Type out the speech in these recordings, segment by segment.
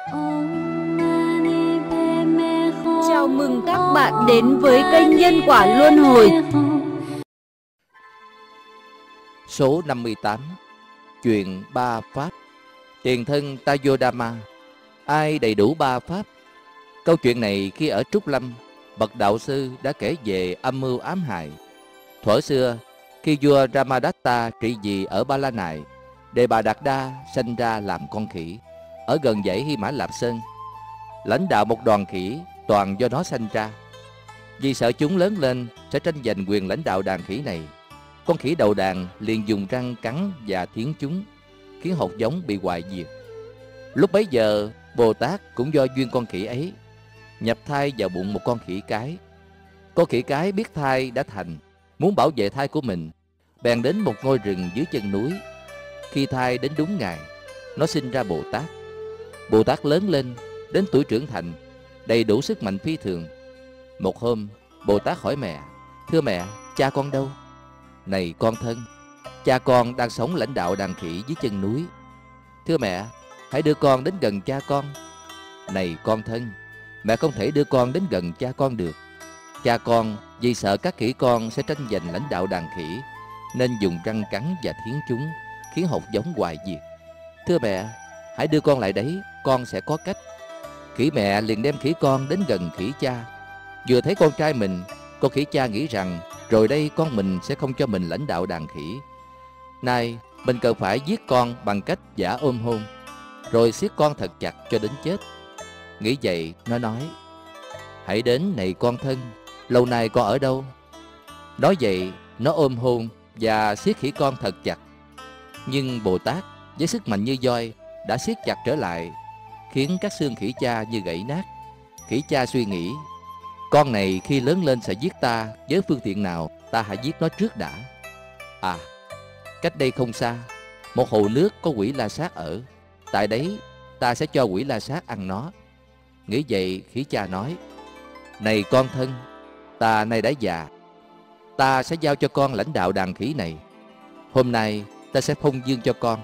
Chào mừng các bạn đến với kênh Nhân Quả Luân Hồi. Số 58. Chuyện ba pháp. Tiền thân Tayodama. Ai đầy đủ ba pháp? Câu chuyện này khi ở Trúc Lâm, bậc đạo sư đã kể về âm mưu ám hại. Thuở xưa, khi vua Ramadatta trị vì ở Ba La Nại, Đề Bà Đạt Đa sanh ra làm con khỉ ở gần dãy Hy Mã Lạp Sơn, lãnh đạo một đoàn khỉ toàn do nó sanh ra. Vì sợ chúng lớn lên sẽ tranh giành quyền lãnh đạo đàn khỉ này, con khỉ đầu đàn liền dùng răng cắn và thiến chúng, khiến hột giống bị hoại diệt. Lúc bấy giờ, Bồ Tát cũng do duyên con khỉ ấy nhập thai vào bụng một con khỉ cái. Con khỉ cái biết thai đã thành, muốn bảo vệ thai của mình, bèn đến một ngôi rừng dưới chân núi. Khi thai đến đúng ngày, nó sinh ra Bồ Tát. Bồ Tát lớn lên, đến tuổi trưởng thành, đầy đủ sức mạnh phi thường. Một hôm, Bồ Tát hỏi mẹ: "Thưa mẹ, cha con đâu?" "Này con thân, cha con đang sống lãnh đạo đàn khỉ dưới chân núi." "Thưa mẹ, hãy đưa con đến gần cha con." "Này con thân, mẹ không thể đưa con đến gần cha con được. Cha con vì sợ các khỉ con sẽ tranh giành lãnh đạo đàn khỉ, nên dùng răng cắn và thiến chúng, khiến hột giống hoại diệt. Thưa mẹ, hãy đưa con lại đấy, con sẽ có cách." Khỉ mẹ liền đem khỉ con đến gần khỉ cha. Vừa thấy con trai mình, con khỉ cha nghĩ rằng rồi đây con mình sẽ không cho mình lãnh đạo đàn khỉ. Nay mình cần phải giết con bằng cách giả ôm hôn, rồi siết con thật chặt cho đến chết. Nghĩ vậy, nó nói: "Hãy đến này con thân, lâu nay con ở đâu?" Nói vậy, nó ôm hôn và siết khỉ con thật chặt. Nhưng Bồ Tát với sức mạnh như voi đã siết chặt trở lại, khiến các xương khỉ cha như gãy nát. Khỉ cha suy nghĩ: con này khi lớn lên sẽ giết ta với phương tiện nào, ta hãy giết nó trước đã. À, cách đây không xa, một hồ nước có quỷ la sát ở. Tại đấy ta sẽ cho quỷ la sát ăn nó. Nghĩ vậy, khỉ cha nói: "Này con thân, ta nay đã già, ta sẽ giao cho con lãnh đạo đàn khỉ này. Hôm nay ta sẽ phong dương cho con.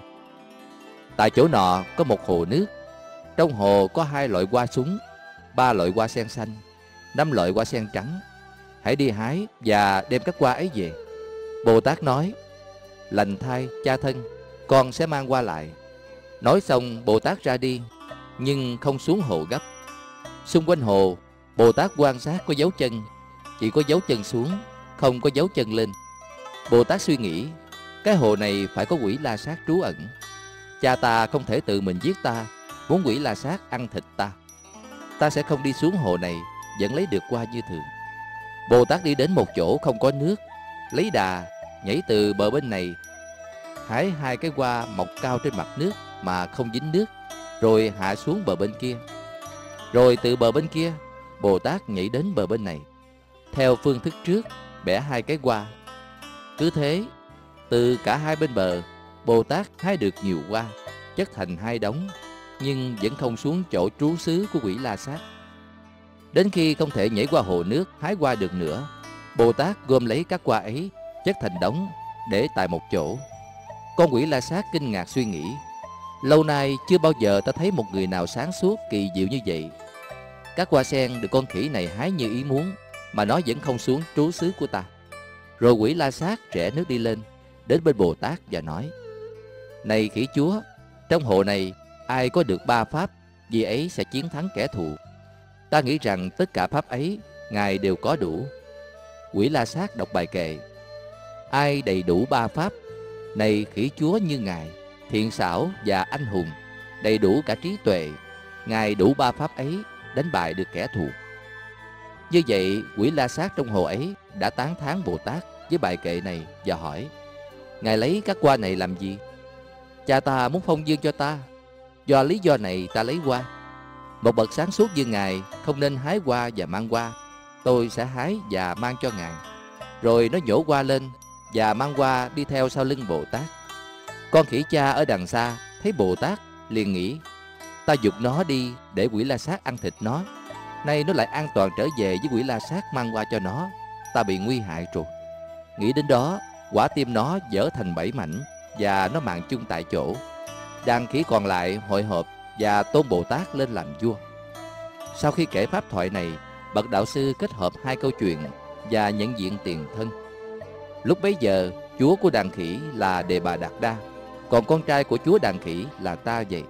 Tại chỗ nọ có một hồ nước. Trong hồ có 2 loại hoa súng, 3 loại hoa sen xanh, 5 loại hoa sen trắng. Hãy đi hái và đem các hoa ấy về." Bồ Tát nói: "Lành thay cha thân, con sẽ mang hoa lại." Nói xong, Bồ Tát ra đi, nhưng không xuống hồ gấp. Xung quanh hồ, Bồ Tát quan sát có dấu chân, chỉ có dấu chân xuống, không có dấu chân lên. Bồ Tát suy nghĩ: cái hồ này phải có quỷ la sát trú ẩn. Cha ta không thể tự mình giết ta, muốn quỷ la sát ăn thịt ta. Ta sẽ không đi xuống hồ này, vẫn lấy được hoa như thường. Bồ Tát đi đến một chỗ không có nước, lấy đà nhảy từ bờ bên này, hái 2 cái hoa mọc cao trên mặt nước mà không dính nước, rồi hạ xuống bờ bên kia. Rồi từ bờ bên kia, Bồ Tát nhảy đến bờ bên này, theo phương thức trước, bẻ 2 cái hoa. Cứ thế, từ cả 2 bên bờ, Bồ Tát hái được nhiều hoa, chất thành 2 đống, nhưng vẫn không xuống chỗ trú xứ của quỷ la sát. Đến khi không thể nhảy qua hồ nước hái hoa được nữa, Bồ Tát gom lấy các hoa ấy, chất thành đống, để tại một chỗ. Con quỷ la sát kinh ngạc suy nghĩ: lâu nay chưa bao giờ ta thấy một người nào sáng suốt kỳ diệu như vậy. Các hoa sen được con khỉ này hái như ý muốn, mà nó vẫn không xuống trú xứ của ta. Rồi quỷ la sát rẽ nước đi lên, đến bên Bồ Tát và nói: "Này khỉ chúa, trong hồ này ai có được 3 pháp, vì ấy sẽ chiến thắng kẻ thù. Ta nghĩ rằng tất cả pháp ấy ngài đều có đủ." Quỷ la sát đọc bài kệ: "Ai đầy đủ 3 pháp, này khỉ chúa như ngài, thiện xảo và anh hùng, đầy đủ cả trí tuệ, ngài đủ 3 pháp ấy, đánh bại được kẻ thù." Như vậy, quỷ la sát trong hồ ấy đã tán thán Bồ Tát với bài kệ này và hỏi: "Ngài lấy các hoa này làm gì?" "Cha ta muốn phong dương cho ta, do lý do này ta lấy hoa. Một bậc sáng suốt như ngài không nên hái hoa và mang hoa, tôi sẽ hái và mang cho ngài." Rồi nó nhổ hoa lên và mang hoa đi theo sau lưng Bồ Tát. Con khỉ cha ở đằng xa thấy Bồ Tát liền nghĩ: ta giục nó đi để quỷ la sát ăn thịt nó, nay nó lại an toàn trở về với quỷ la sát mang qua cho nó, ta bị nguy hại rồi. Nghĩ đến đó, quả tim nó vỡ thành 7 mảnh và nó mạng chung tại chỗ. Đàn khỉ còn lại hội họp và Tôn Bồ Tát lên làm vua. Sau khi kể pháp thoại này, bậc đạo sư kết hợp hai câu chuyện và nhận diện tiền thân. Lúc bấy giờ, chúa của đàn khỉ là Đề Bà Đạt Đa, còn con trai của chúa đàn khỉ là ta vậy.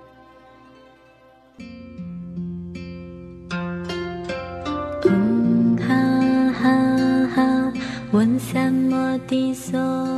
Ha ha ha, 闻三摩地所